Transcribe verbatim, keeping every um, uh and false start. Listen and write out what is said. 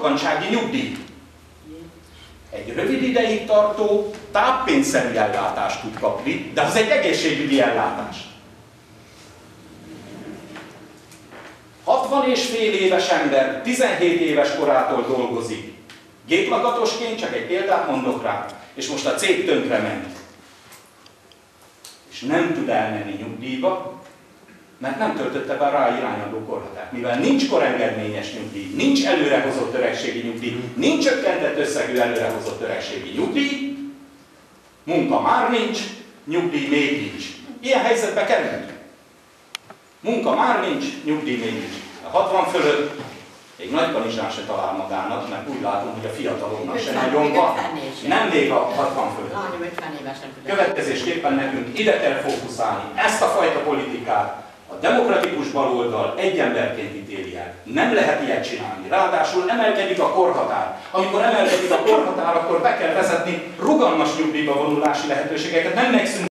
rokkantsági nyugdíj. Egy rövid ideig tartó, táppénzszerű ellátást tud kapni, de az egy egészségügyi ellátás. hatvan és fél éves ember tizenhét éves korától dolgozik. Géplakatosként, csak egy példát mondok rá, és most a cég tönkrement. És nem tud elmenni nyugdíjba, mert nem töltötte be rá irányadó korhatárt. Mivel nincs korengedményes nyugdíj, nincs előrehozott öregségi nyugdíj, nincs csökkentett összegű előrehozott öregségi nyugdíj, munka már nincs, nyugdíj még nincs. Ilyen helyzetbe kerülünk. Munka már nincs, nyugdíj még nincs. A hatvan fölött még Nagykanizsán se talál magának, mert úgy látom, hogy a fiataloknak se nagyon van. Nem még a hatvan fölött. Következésképpen nekünk ide kell fókuszálni. Ezt a fajta politikát a demokratikus baloldal egy emberként ítéli el. Nem lehet ilyet csinálni. Ráadásul emelkedik a korhatár. Amikor emelkedik a korhatár, akkor be kell vezetni rugalmas nyugdíjba vonulási lehetőségeket. Nem megszűnt